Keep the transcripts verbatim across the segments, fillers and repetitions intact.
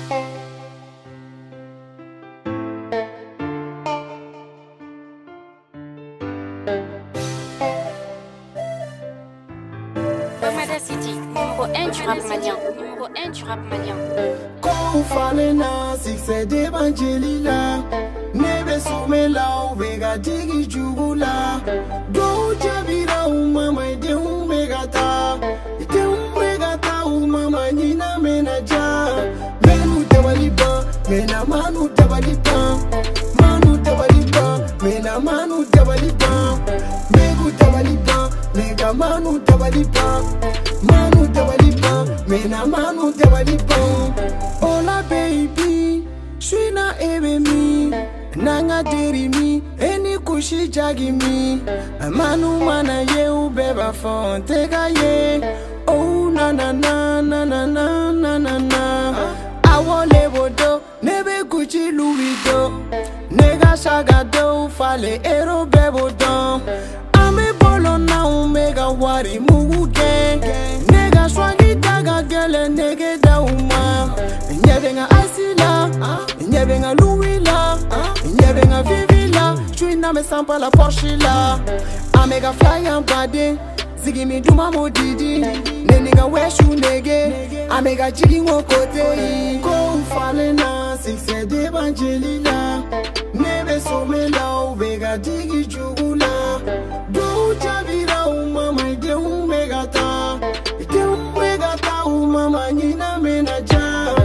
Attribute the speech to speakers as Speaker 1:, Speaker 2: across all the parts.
Speaker 1: BAMADA-CITY, numéro un du rap malien, numéro un du rap malien.
Speaker 2: Quand fallait na succès d'Evangelila, nebe soumela obega digi jugula, do jabira umama de umegata, de umegata umama nina menaja, menu tabalipa, mena manu tabalipa, manu tabalipa, mena manu tabalipa, megu tabalipa, mega manu tabalipa, manu tabalipa, mena manu tabalipa. Hola baby, shwina ebe mi, nanga diri mi, eni kushi jagi mi, manu mana ye ubeba fonte ga ye, oh na na na na na na na na na. Awo lebo do, nebe kuchi Louis do, nega shaga do, fale ero bebo do. Ame bolo na umega wari mugu gang, nega swagi daga gele nege da uma. Nyebenga asila, nyebenga Louis la, nyebenga Vivi la, chwina me sampa la Porsche la. Amega fly and bade, zigi mi duma modidi, neniga weshu nege, amega jigi wokote. Ko ufale na succès d'Evangelila, nebe somela obega digi jugula, do jabira umama ide umegata, ide umegata umama nina menaja.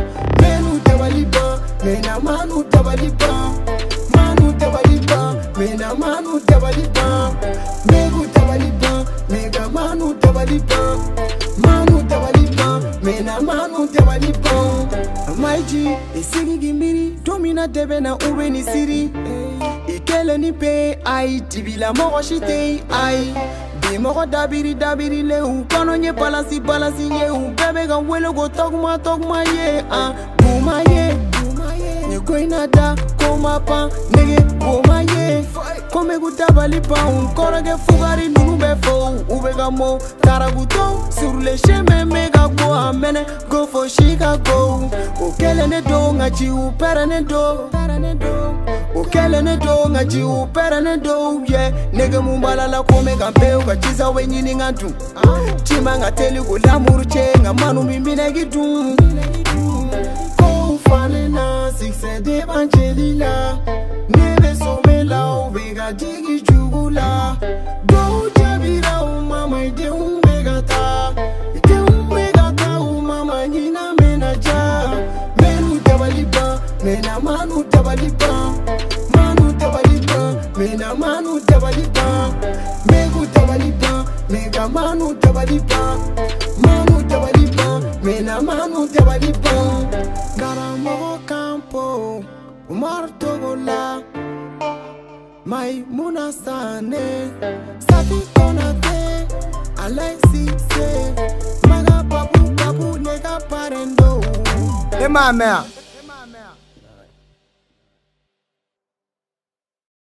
Speaker 2: Mena manu tabalipa, manu tabalipa, mena manu tabalipa, megu tabalipa, mega manu tabalipa, manu tabalipa, mena manu tabalipa. Maiji, isigi gimbiri, domina debe na ube ni siri. Ikele ni pe, ai, tibila moro shite, ai. Moro dabiri dabiri le u kono nye balasi balasi ye u bebe ga welo go togma togma ye ah buma ye nye koina da koma pa nege buma ye kome gutabali pa un korage fugari nunu be fo ube ga mo karaguto sur le chemin mega go amene go for Chicago okele ne do ngachi u pere ne do okele ne do ngachi u pere ne do ye nege mumbala la kome gampe u chiza wenyini ngantu chima ngateli kulamuru chenga manu mimbine gitu ko ufale na succès d'Evangelila nebe somela obega digi jugula do jabira umama ide umegata ide umegata umama nina menaja menu tabalipa mena manu tabalipa manu tabalipa mena manu tabalipa megu tabalipa mega manu tabalipa manu tabalipa mena manu tabalipa garamo campo martogola mai munasane safi konate alexi se maga papu papu nega parendo e ma mère